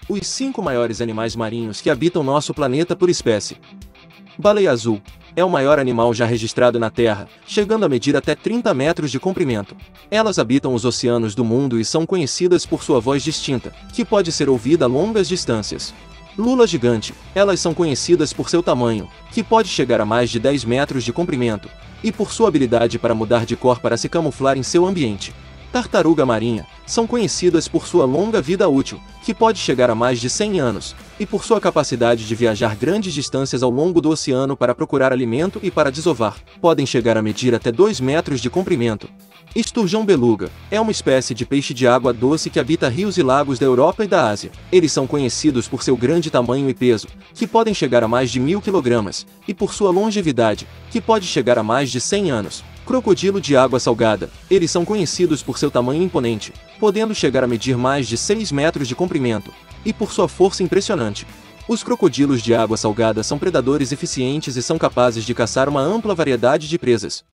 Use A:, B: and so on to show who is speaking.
A: Os 5 maiores animais marinhos que habitam nosso planeta por espécie. Baleia azul é o maior animal já registrado na Terra, chegando a medir até 30 metros de comprimento. Elas habitam os oceanos do mundo e são conhecidas por sua voz distinta, que pode ser ouvida a longas distâncias. Lula gigante, elas são conhecidas por seu tamanho, que pode chegar a mais de 10 metros de comprimento, e por sua habilidade para mudar de cor para se camuflar em seu ambiente. Tartaruga marinha, são conhecidas por sua longa vida útil, que pode chegar a mais de 100 anos, e por sua capacidade de viajar grandes distâncias ao longo do oceano para procurar alimento e para desovar, podem chegar a medir até 2 metros de comprimento. Esturjão beluga, é uma espécie de peixe de água doce que habita rios e lagos da Europa e da Ásia. Eles são conhecidos por seu grande tamanho e peso, que podem chegar a mais de 1000 kg, e por sua longevidade, que pode chegar a mais de 100 anos. Crocodilo de água salgada, eles são conhecidos por seu tamanho imponente, podendo chegar a medir mais de 6 metros de comprimento, e por sua força impressionante. Os crocodilos de água salgada são predadores eficientes e são capazes de caçar uma ampla variedade de presas.